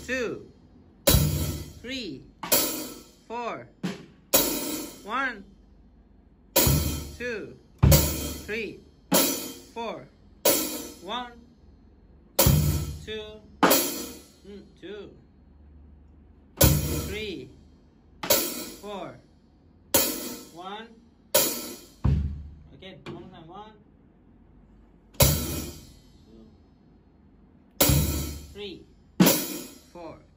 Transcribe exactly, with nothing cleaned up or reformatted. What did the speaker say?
two, three, four. One, two, three, four. One, two, mm, two, three, four. One. Again, one more time. One, two, three, four.